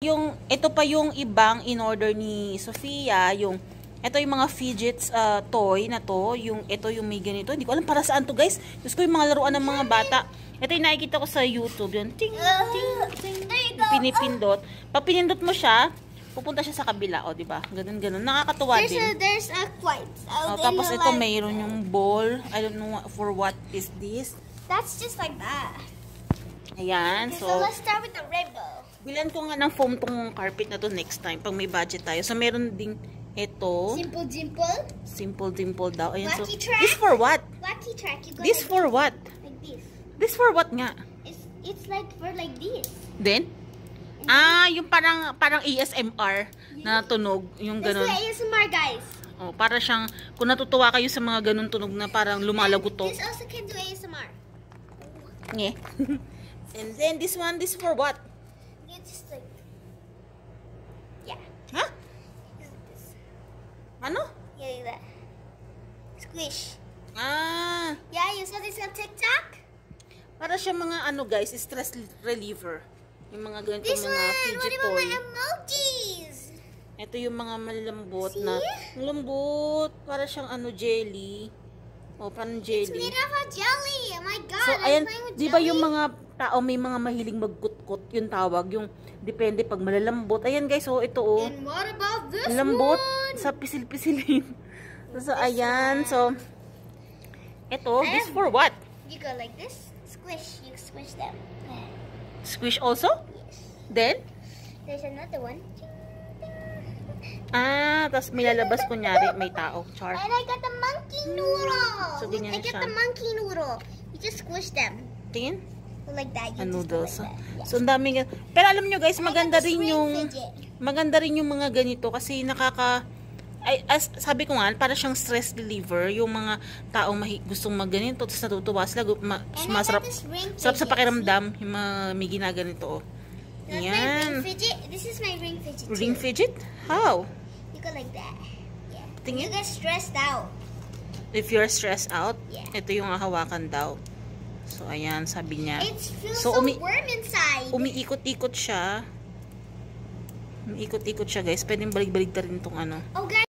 Ito pa yung ibang in-order ni Sofia, ito yung mga fidgets toy na to, ito yung may ganito. Hindi ko alam para saan to, guys. Gusto ko yung mga laruan ng mga bata. Ito yung nakikita ko sa YouTube, yun. Ting, ting, ting. Pinipindot. Pag pinindot mo siya, pupunta siya sa kabila, di ba? Ganun. Nakakatuwa din. There's a quite. Tapos ito mayroon yung ball. I don't know for what is this. That's just like that. Ayan, so let's start with the rainbow. Bilan ko nga ng foam tong carpet na to next time pag may budget tayo. So meron ding ito. Simple dimple. Simple dimple daw. Ayan, Lucky so track. this for what? Lucky track. You go This like for what? Like this. This for what nga? It's like for like this. Then? Yung parang ASMR na tunog, yung ganun. This is ASMR, guys. Oh, para siyang kung natutuwa kayo sa mga ganun tunog na parang lumalagutok. This also can do ASMR. Yeah. And then this for what? It's just like, yeah. Huh? This. Ano? Yeah, like that. Squish. Yeah, you saw this on TikTok? Para siya mga guys, stress reliever. Yung mga ganito This mga one, fidget what about toy. my emojis? Ito yung mga malambot See? na lambot, para siyang jelly. Parang jelly. It's made of a jelly. Oh my god. So, I'm ayan, playing with di ba jelly? yung mga tao may mga mahilig magkutkot, yung tawag, yung depende pag malalambot. Ayan guys, ito And what about this lambot one? sa pisil-pisilin. So, ayan, so this for what? You go like this, squish, you squish them. Squish also? Yes. Then? There's another one. Tapos may lalabas kunyari, may tao. Char. And I got the monkey noodle. So, ganyan I got siya. the monkey noodle. You just squish them. Tingin? Like that. You Noodles. just go like that. Yeah. So, ang daming. Pero alam nyo guys, And I maganda got this rin ring fidget. maganda rin yung mga ganito kasi sabi ko nga, para siyang stress reliever, yung mga taong gustong magganito, tapos natutuwa sila, masarap, sarap sa pakiramdam, yung mga may ginaganito. That's my Yan. ring fidget. This is my ring fidget too. Ring fidget? How? You go like that. Yeah. Tingin? You get stressed out. If you're stressed out, Yeah. ito yung hawakan daw. So, ayan, sabi niya. It feels So, so warm inside. Umiikot-ikot siya. Umiikot-ikot siya, guys. Pwedeng balik-balik na rin itong Oh, guys.